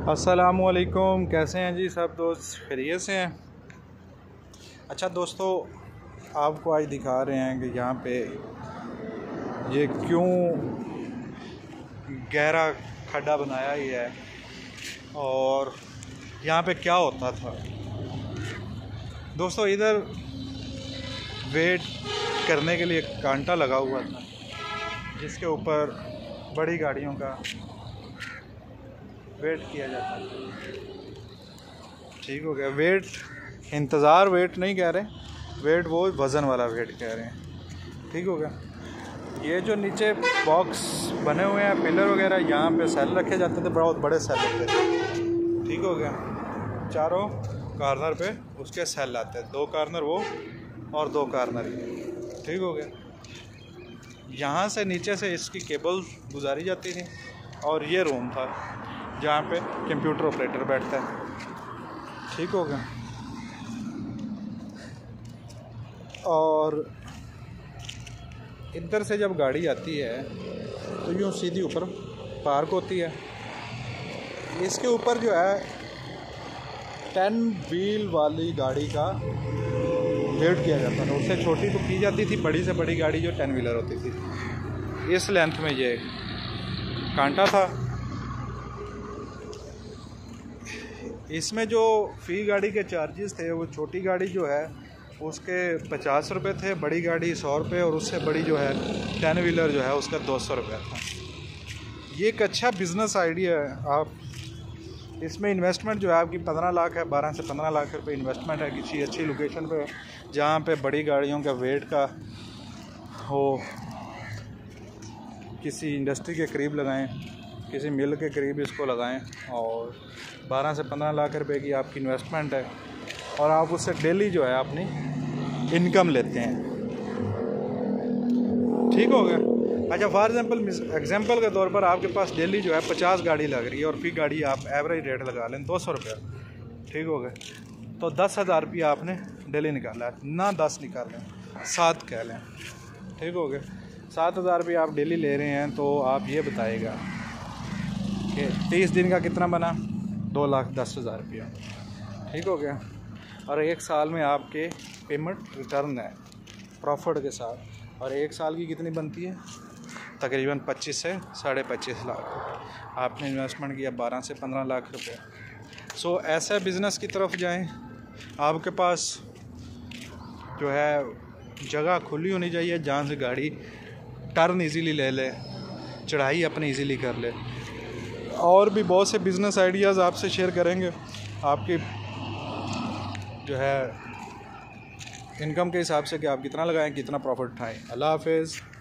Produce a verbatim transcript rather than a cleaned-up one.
अस्सलामुअलैकुम, कैसे हैं जी सब दोस्त? खैरियत से हैं? अच्छा दोस्तों, आपको आज दिखा रहे हैं कि यहाँ पे ये क्यों गहरा खड्डा बनाया ही है और यहाँ पे क्या होता था। दोस्तों, इधर वेट करने के लिए कांटा लगा हुआ था जिसके ऊपर बड़ी गाड़ियों का वेट किया जाता है। ठीक हो गया। वेट इंतज़ार वेट नहीं कह रहे, वेट वो वज़न वाला वेट कह रहे हैं। ठीक हो गया। ये जो नीचे बॉक्स बने हुए हैं, पिलर वगैरह, यहाँ पे सेल रखे जाते थे, बहुत बड़े सेल होते थे। ठीक हो गया। चारों कार्नर पे उसके सेल आते हैं, दो कार्नर वो और दो कार्नर ये। ठीक हो गया। यहाँ से नीचे से इसकी केबल गुजारी जाती थी और ये रूम था जहाँ पे कंप्यूटर ऑपरेटर बैठता है। ठीक हो गया। और इधर से जब गाड़ी आती है तो यूँ सीधी ऊपर पार्क होती है। इसके ऊपर जो है टेन व्हील वाली गाड़ी का वेट किया जाता था। उससे छोटी तो की जाती थी, बड़ी से बड़ी गाड़ी जो टेन व्हीलर होती थी। इस लेंथ में ये कांटा था। इसमें जो फ़ी गाड़ी के चार्जेस थे, वो छोटी गाड़ी जो है उसके पचास रुपये थे, बड़ी गाड़ी सौ रुपये और उससे बड़ी जो है टेन व्हीलर जो है उसका दो सौ रुपये था। ये एक अच्छा बिज़नेस आइडिया है। आप इसमें इन्वेस्टमेंट जो है आपकी पंद्रह लाख है, बारह से पंद्रह लाख रुपए इन्वेस्टमेंट है किसी अच्छी लोकेशन पे जहाँ पे बड़ी गाड़ियों का वेट का हो। किसी इंडस्ट्री के करीब लगाएं, किसी मिल के करीब इसको लगाएं और बारह से पंद्रह लाख रुपए की आपकी इन्वेस्टमेंट है और आप उससे डेली जो है अपनी इनकम लेते हैं। ठीक हो गया। अच्छा, फॉर एग्जांपल एग्जांपल के तौर पर आपके पास डेली जो है पचास गाड़ी लग रही है और फी गाड़ी आप एवरेज रेट लगा लें दो सौ रुपये। ठीक हो गया। तो दस हज़ार रुपया आपने डेली निकाला है, ना दस निकालें, सात कह लें। ठीक हो गया। सात हज़ार रुपये आप डेली ले रहे हैं तो आप ये बताइएगा कि तीस दिन का कितना बना? दो लाख दस हज़ार रुपया। ठीक हो गया। और एक साल में आपके पेमेंट रिटर्न है प्रॉफिट के साथ, और एक साल की कितनी बनती है? तकरीबन पच्चीस से साढ़े पच्चीस लाख। आपने इन्वेस्टमेंट किया बारह से पंद्रह लाख रुपए। सो ऐसा बिज़नेस की तरफ जाएं। आपके पास जो है जगह खुली होनी चाहिए जहाँ से गाड़ी टर्न इजीली ले ले, चढ़ाई अपनी इजीली कर ले। और भी बहुत से बिज़नेस आइडियाज़ आपसे शेयर करेंगे आपकी जो है इनकम के हिसाब से कि आप कितना लगाएं, कितना प्रॉफिट उठाएं। अल्लाह हाफ़िज़।